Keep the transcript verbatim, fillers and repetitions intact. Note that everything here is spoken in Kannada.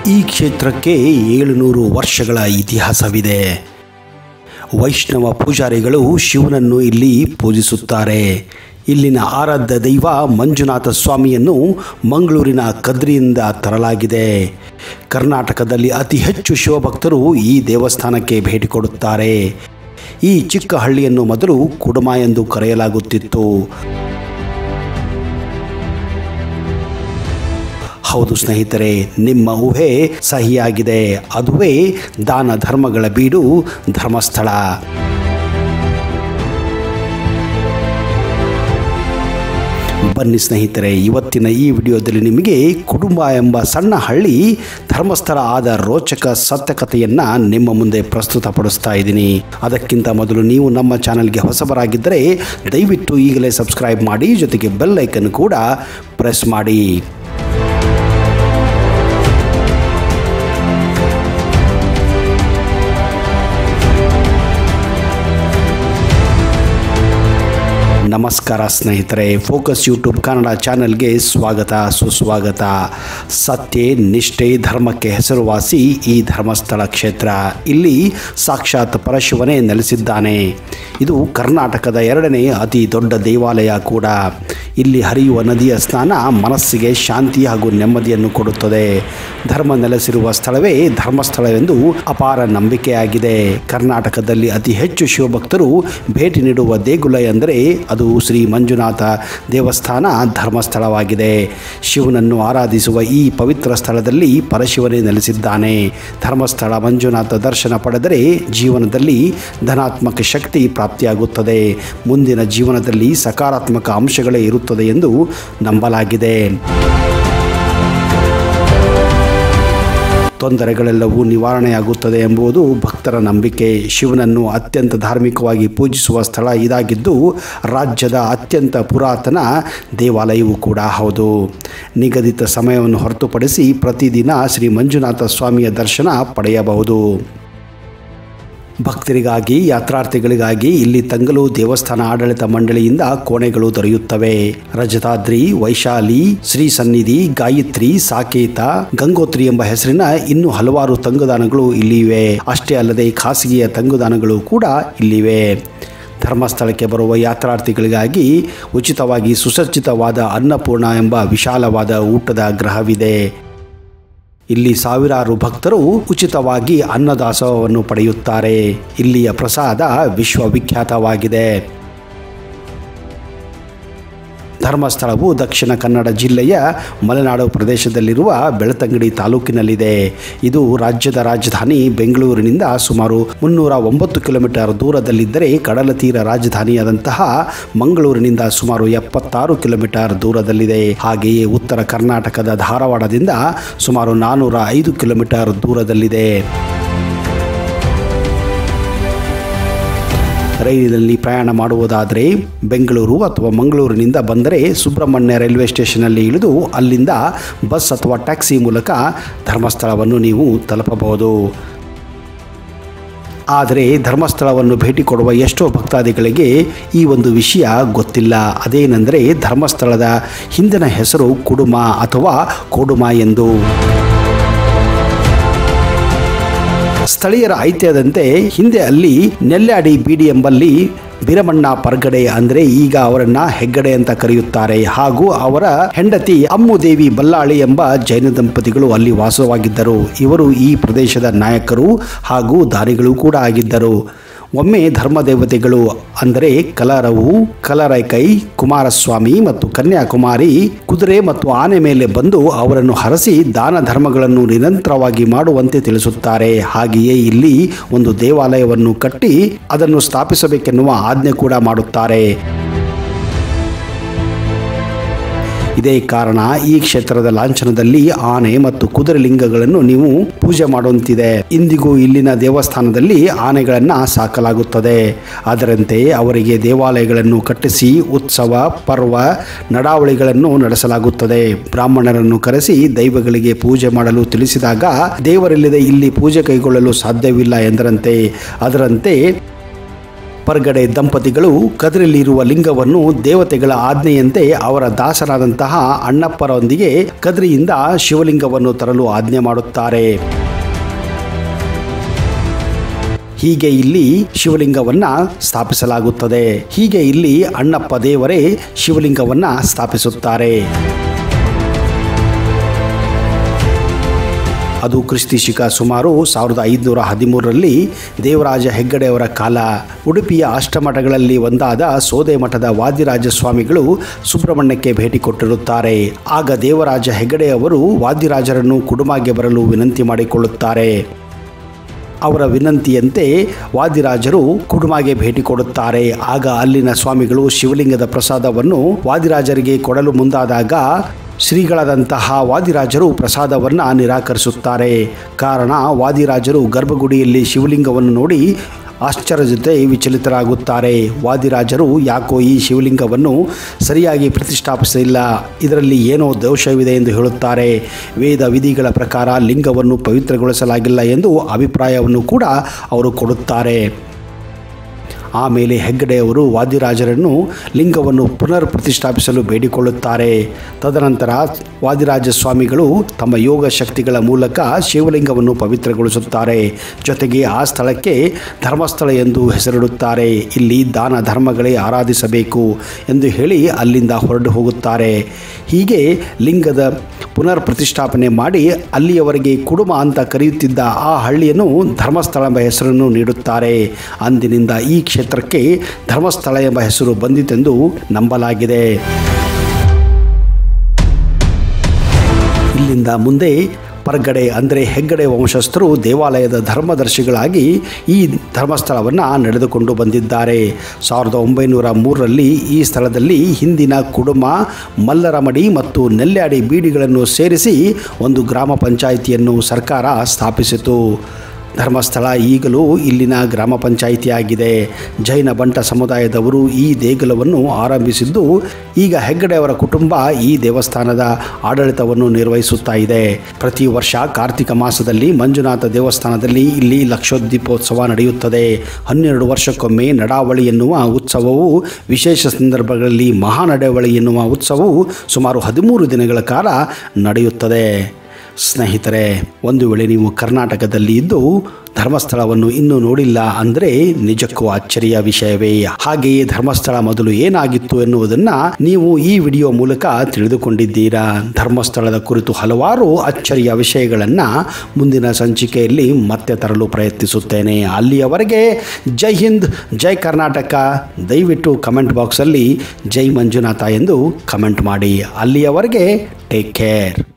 ಈ ಕ್ಷೇತ್ರಕ್ಕೆ ಏಳುನೂರು ವರ್ಷಗಳ ಇತಿಹಾಸವಿದೆ. ವೈಷ್ಣವ ಪೂಜಾರಿಗಳು ಶಿವನನ್ನು ಇಲ್ಲಿ ಪೂಜಿಸುತ್ತಾರೆ. ಇಲ್ಲಿನ ಆರಾಧ್ಯ ದೈವ ಮಂಜುನಾಥ ಸ್ವಾಮಿಯನ್ನು ಮಂಗಳೂರಿನ ಕದ್ರಿಯಿಂದ ತರಲಾಗಿದೆ. ಕರ್ನಾಟಕದಲ್ಲಿ ಅತಿ ಹೆಚ್ಚು ಶಿವಭಕ್ತರು ಈ ದೇವಸ್ಥಾನಕ್ಕೆ ಭೇಟಿ ಕೊಡುತ್ತಾರೆ. ಈ ಚಿಕ್ಕ ಹಳ್ಳಿಯನ್ನು ಮೊದಲು ಕುಡುಮ ಎಂದು ಕರೆಯಲಾಗುತ್ತಿತ್ತು. ಹೌದು ಸ್ನೇಹಿತರೆ, ನಿಮ್ಮ ಊಹೆ ಸಹಿಯಾಗಿದೆ. ಅದುವೇ ದಾನ ಧರ್ಮಗಳ ಬೀಡು ಧರ್ಮಸ್ಥಳ. ಬನ್ನಿ ಸ್ನೇಹಿತರೆ, ಇವತ್ತಿನ ಈ ವಿಡಿಯೋದಲ್ಲಿ ನಿಮಗೆ ಕುಡುಂಬ ಎಂಬ ಸಣ್ಣ ಹಳ್ಳಿ ಧರ್ಮಸ್ಥಳ ಆದ ರೋಚಕ ಸತ್ಯಕಥೆಯನ್ನು ನಿಮ್ಮ ಮುಂದೆ ಪ್ರಸ್ತುತಪಡಿಸ್ತಾ ಇದ್ದೀನಿ. ಅದಕ್ಕಿಂತ ಮೊದಲು ನೀವು ನಮ್ಮ ಚಾನಲ್ಗೆ ಹೊಸಬರಾಗಿದ್ದರೆ ದಯವಿಟ್ಟು ಈಗಲೇ ಸಬ್ಸ್ಕ್ರೈಬ್ ಮಾಡಿ, ಜೊತೆಗೆ ಬೆಲ್ ಐಕನ್ ಕೂಡ ಪ್ರೆಸ್ ಮಾಡಿ. ನಮಸ್ಕಾರ ಸ್ನೇಹಿತರೆ, ಫೋಕಸ್ ಯೂಟ್ಯೂಬ್ ಕನ್ನಡ ಚಾನೆಲ್ಗೆ ಸ್ವಾಗತ ಸುಸ್ವಾಗತ. ಸತ್ಯ ನಿಷ್ಠೆ ಧರ್ಮಕ್ಕೆ ಹೆಸರುವಾಸಿ ಈ ಧರ್ಮಸ್ಥಳ ಕ್ಷೇತ್ರ. ಇಲ್ಲಿ ಸಾಕ್ಷಾತ್ ಪರಶಿವನೇ ನೆಲೆಸಿದ್ದಾನೆ. ಇದು ಕರ್ನಾಟಕದ ಎರಡನೇ ಅತಿ ದೊಡ್ಡ ದೇವಾಲಯ ಕೂಡ. ಇಲ್ಲಿ ಹರಿಯುವ ನದಿಯ ಸ್ನಾನ ಮನಸ್ಸಿಗೆ ಶಾಂತಿ ಹಾಗೂ ನೆಮ್ಮದಿಯನ್ನು ಕೊಡುತ್ತದೆ. ಧರ್ಮ ನೆಲೆಸಿರುವ ಸ್ಥಳವೇ ಧರ್ಮಸ್ಥಳವೆಂದು ಅಪಾರ ನಂಬಿಕೆಯಾಗಿದೆ. ಕರ್ನಾಟಕದಲ್ಲಿ ಅತಿ ಹೆಚ್ಚು ಶಿವಭಕ್ತರು ಭೇಟಿ ನೀಡುವ ದೇಗುಲ ಎಂದರೆ ಅದು ಶ್ರೀ ಮಂಜುನಾಥ ದೇವಸ್ಥಾನ ಧರ್ಮಸ್ಥಳವಾಗಿದೆ. ಶಿವನನ್ನು ಆರಾಧಿಸುವ ಈ ಪವಿತ್ರ ಸ್ಥಳದಲ್ಲಿ ಪರಶಿವನೇ ನೆಲೆಸಿದ್ದಾನೆ. ಧರ್ಮಸ್ಥಳ ಮಂಜುನಾಥ ದರ್ಶನ ಪಡೆದರೆ ಜೀವನದಲ್ಲಿ ಧನಾತ್ಮಕ ಶಕ್ತಿ ಪ್ರಾಪ್ತಿಯಾಗುತ್ತದೆ. ಮುಂದಿನ ಜೀವನದಲ್ಲಿ ಸಕಾರಾತ್ಮಕ ಅಂಶಗಳೇ ಇರುತ್ತದೆ ಎಂದು ನಂಬಲಾಗಿದೆ. ತೊಂದರೆಗಳೆಲ್ಲವೂ ನಿವಾರಣೆಯಾಗುತ್ತದೆ ಎಂಬುದು ಭಕ್ತರ ನಂಬಿಕೆ. ಶಿವನನ್ನು ಅತ್ಯಂತ ಧಾರ್ಮಿಕವಾಗಿ ಪೂಜಿಸುವ ಸ್ಥಳ ಇದಾಗಿದ್ದು ರಾಜ್ಯದ ಅತ್ಯಂತ ಪುರಾತನ ದೇವಾಲಯವೂ ಕೂಡ ಹೌದು. ನಿಗದಿತ ಸಮಯವನ್ನು ಹೊರತುಪಡಿಸಿ ಪ್ರತಿದಿನ ಶ್ರೀ ಮಂಜುನಾಥ ಸ್ವಾಮಿಯ ದರ್ಶನ ಪಡೆಯಬಹುದು. ಭಕ್ತರಿಗಾಗಿ ಯಾತ್ರಾರ್ಥಿಗಳಿಗಾಗಿ ಇಲ್ಲಿ ತಂಗಲು ದೇವಸ್ಥಾನ ಆಡಳಿತ ಮಂಡಳಿಯಿಂದ ಕೋಣೆಗಳು ದೊರೆಯುತ್ತವೆ. ರಜತಾದ್ರಿ, ವೈಶಾಲಿ, ಶ್ರೀ ಸನ್ನಿಧಿ, ಗಾಯತ್ರಿ, ಸಾಕೇತ, ಗಂಗೋತ್ರಿ ಎಂಬ ಹೆಸರಿನ ಇನ್ನೂ ಹಲವಾರು ತಂಗುದಾಣಗಳು ಇಲ್ಲಿವೆ. ಅಷ್ಟೇ ಅಲ್ಲದೆ ಖಾಸಗಿಯ ತಂಗುದಾಣಗಳು ಕೂಡ ಇಲ್ಲಿವೆ. ಧರ್ಮಸ್ಥಳಕ್ಕೆ ಬರುವ ಯಾತ್ರಾರ್ಥಿಗಳಿಗಾಗಿ ಉಚಿತವಾಗಿ ಸುಸಜ್ಜಿತವಾದ ಅನ್ನಪೂರ್ಣ ಎಂಬ ವಿಶಾಲವಾದ ಊಟದ ಗೃಹವಿದೆ. ಇಲ್ಲಿ ಸಾವಿರಾರು ಭಕ್ತರು ಉಚಿತವಾಗಿ ಅನ್ನದಾಸೋಹವನ್ನು ಪಡೆಯುತ್ತಾರೆ. ಇಲ್ಲಿಯ ಪ್ರಸಾದ ವಿಶ್ವವಿಖ್ಯಾತವಾಗಿದೆ. ಧರ್ಮಸ್ಥಳವು ದಕ್ಷಿಣ ಕನ್ನಡ ಜಿಲ್ಲೆಯ ಮಲೆನಾಡು ಪ್ರದೇಶದಲ್ಲಿರುವ ಬೆಳ್ತಂಗಡಿ ತಾಲೂಕಿನಲ್ಲಿದೆ. ಇದು ರಾಜ್ಯದ ರಾಜಧಾನಿ ಬೆಂಗಳೂರಿನಿಂದ ಸುಮಾರು ಮುನ್ನೂರ ಒಂಬತ್ತು ಕಿಲೋಮೀಟರ್ ದೂರದಲ್ಲಿದ್ದರೆ ಕಡಲ ತೀರ ರಾಜಧಾನಿಯಾದಂತಹ ಮಂಗಳೂರಿನಿಂದ ಸುಮಾರು ಎಪ್ಪತ್ತಾರು ಕಿಲೋಮೀಟರ್ ದೂರದಲ್ಲಿದೆ. ಹಾಗೆಯೇ ಉತ್ತರ ಕರ್ನಾಟಕದ ಧಾರವಾಡದಿಂದ ಸುಮಾರು ನಾನ್ನೂರ ಐದು ಕಿಲೋಮೀಟರ್ ದೂರದಲ್ಲಿದೆ. ರೈಲಿನಲ್ಲಿ ಪ್ರಯಾಣ ಮಾಡುವುದಾದರೆ ಬೆಂಗಳೂರು ಅಥವಾ ಮಂಗಳೂರಿನಿಂದ ಬಂದರೆ ಸುಬ್ರಹ್ಮಣ್ಯ ರೈಲ್ವೆ ಸ್ಟೇಷನ್ನಲ್ಲಿ ಇಳಿದು ಅಲ್ಲಿಂದ ಬಸ್ ಅಥವಾ ಟ್ಯಾಕ್ಸಿ ಮೂಲಕ ಧರ್ಮಸ್ಥಳವನ್ನು ನೀವು ತಲುಪಬಹುದು. ಆದರೆ ಧರ್ಮಸ್ಥಳವನ್ನು ಭೇಟಿ ಕೊಡುವ ಎಷ್ಟೋ ಭಕ್ತಾದಿಗಳಿಗೆ ಈ ಒಂದು ವಿಷಯ ಗೊತ್ತಿಲ್ಲ. ಅದೇನೆಂದರೆ ಧರ್ಮಸ್ಥಳದ ಹಿಂದಿನ ಹೆಸರು ಕುಡುಮ ಅಥವಾ ಕೋಡುಮ ಎಂದು. ಸ್ಥಳೀಯರ ಐತಿಹ್ಯದಂತೆ ಹಿಂದೆ ಅಲ್ಲಿ ನೆಲ್ಯಾಡಿ ಬೀಡಿ ಎಂಬಲ್ಲಿ ಬೀರಮಣ್ಣ ಪರ್ಗಡೆ ಅಂದರೆ ಈಗ ಅವರನ್ನ ಹೆಗ್ಗಡೆ ಅಂತ ಕರೆಯುತ್ತಾರೆ, ಹಾಗೂ ಅವರ ಹೆಂಡತಿ ಅಮ್ಮುದೇವಿ ಬಲ್ಲಾಳಿ ಎಂಬ ಜೈನ ದಂಪತಿಗಳು ಅಲ್ಲಿ ವಾಸವಾಗಿದ್ದರು. ಇವರು ಈ ಪ್ರದೇಶದ ನಾಯಕರು ಹಾಗೂ ದಾನಿಗಳು ಕೂಡ ಆಗಿದ್ದರು. ಒಮ್ಮೆ ಧರ್ಮದೇವತೆಗಳು ಅಂದರೆ ಕಲರವು, ಕಲರೈಕೈ, ಕುಮಾರಸ್ವಾಮಿ ಮತ್ತು ಕನ್ಯಾಕುಮಾರಿ ಕುದುರೆ ಮತ್ತು ಆನೆ ಮೇಲೆ ಬಂದು ಅವರನ್ನು ಹರಸಿ ದಾನ ಧರ್ಮಗಳನ್ನು ನಿರಂತರವಾಗಿ ಮಾಡುವಂತೆ ತಿಳಿಸುತ್ತಾರೆ. ಹಾಗೆಯೇ ಇಲ್ಲಿ ಒಂದು ದೇವಾಲಯವನ್ನು ಕಟ್ಟಿ ಅದನ್ನು ಸ್ಥಾಪಿಸಬೇಕೆನ್ನುವ ಆಜ್ಞೆ ಕೂಡ ಮಾಡುತ್ತಾರೆ. ಇದೇ ಕಾರಣ ಈ ಕ್ಷೇತ್ರದ ಲಾಂಛನದಲ್ಲಿ ಆನೆ ಮತ್ತು ಕುದುರೆ ಲಿಂಗಗಳನ್ನು ನೀವು ಪೂಜೆ ಮಾಡುವಂತಿದೆ. ಇಂದಿಗೂ ಇಲ್ಲಿನ ದೇವಸ್ಥಾನದಲ್ಲಿ ಆನೆಗಳನ್ನು ಸಾಕಲಾಗುತ್ತದೆ. ಅದರಂತೆ ಅವರಿಗೆ ದೇವಾಲಯಗಳನ್ನು ಕಟ್ಟಿಸಿ ಉತ್ಸವ, ಪರ್ವ, ನಡಾವಳಿಗಳನ್ನು ನಡೆಸಲಾಗುತ್ತದೆ. ಬ್ರಾಹ್ಮಣರನ್ನು ಕರೆಸಿ ದೈವಗಳಿಗೆ ಪೂಜೆ ಮಾಡಲು ತಿಳಿಸಿದಾಗ ದೇವರಿಲ್ಲದೆ ಇಲ್ಲಿ ಪೂಜೆ ಕೈಗೊಳ್ಳಲು ಸಾಧ್ಯವಿಲ್ಲ ಎಂದರಂತೆ. ಅದರಂತೆ ಪರ್ಗಡೆ ದಂಪತಿಗಳು ಕದ್ರಿಯಲ್ಲಿರುವ ಲಿಂಗವನ್ನು ದೇವತೆಗಳ ಆಜ್ಞೆಯಂತೆ ಅವರ ದಾಸರಾದಂತಹ ಅಣ್ಣಪ್ಪರೊಂದಿಗೆ ಕದ್ರಿಯಿಂದ ಶಿವಲಿಂಗವನ್ನು ತರಲು ಆಜ್ಞೆ ಮಾಡುತ್ತಾರೆ. ಹೀಗೆ ಇಲ್ಲಿ ಶಿವಲಿಂಗವನ್ನ ಸ್ಥಾಪಿಸಲಾಗುತ್ತದೆ. ಹೀಗೆ ಇಲ್ಲಿ ಅಣ್ಣಪ್ಪ ದೇವರೇ ಶಿವಲಿಂಗವನ್ನ ಸ್ಥಾಪಿಸುತ್ತಾರೆ. ಅದು ಕ್ರಿಸ್ತಿ ಶಕ ಸುಮಾರು ಸಾವಿರದ ಐದುನೂರ ಹದಿಮೂರರಲ್ಲಿ ದೇವರಾಜ ಹೆಗ್ಗಡೆಯವರ ಕಾಲ. ಉಡುಪಿಯ ಅಷ್ಟಮಠಗಳಲ್ಲಿ ಒಂದಾದ ಸೋದೆ ಮಠದ ವಾದಿರಾಜ ಸ್ವಾಮಿಗಳು ಸುಬ್ರಹ್ಮಣ್ಯಕ್ಕೆ ಭೇಟಿ ಕೊಟ್ಟಿರುತ್ತಾರೆ. ಆಗ ದೇವರಾಜ ಹೆಗ್ಗಡೆಯವರು ವಾದಿರಾಜರನ್ನು ಕುಡುಮಾಗೆ ಬರಲು ವಿನಂತಿ ಮಾಡಿಕೊಳ್ಳುತ್ತಾರೆ. ಅವರ ವಿನಂತಿಯಂತೆ ವಾದಿರಾಜರು ಕುಡುಮಾಗೆ ಭೇಟಿ ಕೊಡುತ್ತಾರೆ. ಆಗ ಅಲ್ಲಿನ ಸ್ವಾಮಿಗಳು ಶಿವಲಿಂಗದ ಪ್ರಸಾದವನ್ನು ವಾದಿರಾಜರಿಗೆ ಕೊಡಲು ಮುಂದಾದಾಗ ಶ್ರೀಗಳಾದಂತಹ ವಾದಿರಾಜರು ಪ್ರಸಾದವನ್ನು ನಿರಾಕರಿಸುತ್ತಾರೆ. ಕಾರಣ ವಾದಿರಾಜರು ಗರ್ಭಗುಡಿಯಲ್ಲಿ ಶಿವಲಿಂಗವನ್ನು ನೋಡಿ ಆಶ್ಚರ್ಯ ಜೊತೆ ವಿಚಲಿತರಾಗುತ್ತಾರೆ. ವಾದಿರಾಜರು ಯಾಕೋ ಈ ಶಿವಲಿಂಗವನ್ನು ಸರಿಯಾಗಿ ಪ್ರತಿಷ್ಠಾಪಿಸಿಲ್ಲ, ಇದರಲ್ಲಿ ಏನೋ ದೋಷವಿದೆ ಎಂದು ಹೇಳುತ್ತಾರೆ. ವೇದ ವಿಧಿಗಳ ಪ್ರಕಾರ ಲಿಂಗವನ್ನು ಪವಿತ್ರಗೊಳಿಸಲಾಗಿಲ್ಲ ಎಂದು ಅಭಿಪ್ರಾಯವನ್ನು ಕೂಡ ಅವರು ಕೊಡುತ್ತಾರೆ. ಆಮೇಲೆ ಹೆಗ್ಗಡೆಯವರು ವಾದಿರಾಜರನ್ನು ಲಿಂಗವನ್ನು ಪುನರ್ ಪ್ರತಿಷ್ಠಾಪಿಸಲು ಬೇಡಿಕೊಳ್ಳುತ್ತಾರೆ. ತದನಂತರ ವಾದಿರಾಜ ಸ್ವಾಮಿಗಳು ತಮ್ಮ ಯೋಗ ಶಕ್ತಿಗಳ ಮೂಲಕ ಶಿವಲಿಂಗವನ್ನು ಪವಿತ್ರಗೊಳಿಸುತ್ತಾರೆ. ಜೊತೆಗೆ ಆ ಸ್ಥಳಕ್ಕೆ ಧರ್ಮಸ್ಥಳ ಎಂದು ಹೆಸರಿಡುತ್ತಾರೆ. ಇಲ್ಲಿ ದಾನ ಧರ್ಮಗಳೇ ಆರಾಧಿಸಬೇಕು ಎಂದು ಹೇಳಿ ಅಲ್ಲಿಂದ ಹೊರಟು ಹೋಗುತ್ತಾರೆ. ಹೀಗೆ ಲಿಂಗದ ಪುನರ್ ಪ್ರತಿಷ್ಠಾಪನೆ ಮಾಡಿ ಅಲ್ಲಿಯವರೆಗೆ ಕುಡುಮ ಅಂತ ಕರೆಯುತ್ತಿದ್ದ ಆ ಹಳ್ಳಿಯನ್ನು ಧರ್ಮಸ್ಥಳ ಎಂಬ ಹೆಸರನ್ನು ನೀಡುತ್ತಾರೆ. ಅಂದಿನಿಂದ ಈ ಕ್ಷೇತ್ರಕ್ಕೆ ಧರ್ಮಸ್ಥಳ ಎಂಬ ಹೆಸರು ಬಂದಿತೆಂದು ನಂಬಲಾಗಿದೆ. ಇಲ್ಲಿಂದ ಮುಂದೆ ಪರ್ಗಡೆ ಅಂದರೆ ಹೆಗ್ಗಡೆ ವಂಶಸ್ಥರು ದೇವಾಲಯದ ಧರ್ಮದರ್ಶಿಗಳಾಗಿ ಈ ಧರ್ಮಸ್ಥಳವನ್ನು ನಡೆದುಕೊಂಡು ಬಂದಿದ್ದಾರೆ. ಸಾವಿರದ ಒಂಬೈನೂರ ಮೂರರಲ್ಲಿ ಈ ಸ್ಥಳದಲ್ಲಿ ಹಿಂದಿನ ಕುಡುಮ, ಮಲ್ಲರಮಡಿ ಮತ್ತು ನೆಲ್ಯಾಡಿ ಬೀಡಿಗಳನ್ನು ಸೇರಿಸಿ ಒಂದು ಗ್ರಾಮ ಪಂಚಾಯಿತಿಯನ್ನು ಸರ್ಕಾರ ಸ್ಥಾಪಿಸಿತು. ಧರ್ಮಸ್ಥಳ ಈಗಲೂ ಇಲ್ಲಿನ ಗ್ರಾಮ ಪಂಚಾಯಿತಿಯಾಗಿದೆ. ಜೈನ ಬಂಟ ಸಮುದಾಯದವರು ಈ ದೇಗುಲವನ್ನು ಆರಂಭಿಸಿದ್ದು ಈಗ ಹೆಗ್ಗಡೆಯವರ ಕುಟುಂಬ ಈ ದೇವಸ್ಥಾನದ ಆಡಳಿತವನ್ನು ನಿರ್ವಹಿಸುತ್ತಾ ಇದೆ. ಪ್ರತಿ ವರ್ಷ ಕಾರ್ತಿಕ ಮಾಸದಲ್ಲಿ ಮಂಜುನಾಥ ದೇವಸ್ಥಾನದಲ್ಲಿ ಇಲ್ಲಿ ಲಕ್ಷೋದೀಪೋತ್ಸವ ನಡೆಯುತ್ತದೆ. ಹನ್ನೆರಡು ವರ್ಷಕ್ಕೊಮ್ಮೆ ನಡಾವಳಿ ಎನ್ನುವ ಉತ್ಸವವು, ವಿಶೇಷ ಸಂದರ್ಭಗಳಲ್ಲಿ ಮಹಾನಡಾವಳಿ ಎನ್ನುವ ಉತ್ಸವವು ಸುಮಾರು ಹದಿಮೂರು ದಿನಗಳ ಕಾಲ ನಡೆಯುತ್ತದೆ. ಸ್ನೇಹಿತರೆ, ಒಂದು ವೇಳೆ ನೀವು ಕರ್ನಾಟಕದಲ್ಲಿ ಇದ್ದು ಧರ್ಮಸ್ಥಳವನ್ನು ಇನ್ನೂ ನೋಡಿಲ್ಲ ಅಂದರೆ ನಿಜಕ್ಕೂ ಅಚ್ಚರಿಯ ವಿಷಯವೇ. ಹಾಗೆಯೇ ಧರ್ಮಸ್ಥಳ ಮೊದಲು ಏನಾಗಿತ್ತು ಎನ್ನುವುದನ್ನು ನೀವು ಈ ವಿಡಿಯೋ ಮೂಲಕ ತಿಳಿದುಕೊಂಡಿದ್ದೀರಾ. ಧರ್ಮಸ್ಥಳದ ಕುರಿತು ಹಲವಾರು ಅಚ್ಚರಿಯ ವಿಷಯಗಳನ್ನು ಮುಂದಿನ ಸಂಚಿಕೆಯಲ್ಲಿ ಮತ್ತೆ ತರಲು ಪ್ರಯತ್ನಿಸುತ್ತೇನೆ. ಅಲ್ಲಿಯವರೆಗೆ ಜೈ ಹಿಂದ್, ಜೈ ಕರ್ನಾಟಕ. ದಯವಿಟ್ಟು ಕಮೆಂಟ್ ಬಾಕ್ಸಲ್ಲಿ ಜೈ ಮಂಜುನಾಥ ಎಂದು ಕಮೆಂಟ್ ಮಾಡಿ. ಅಲ್ಲಿಯವರೆಗೆ ಟೇಕ್ ಕೇರ್.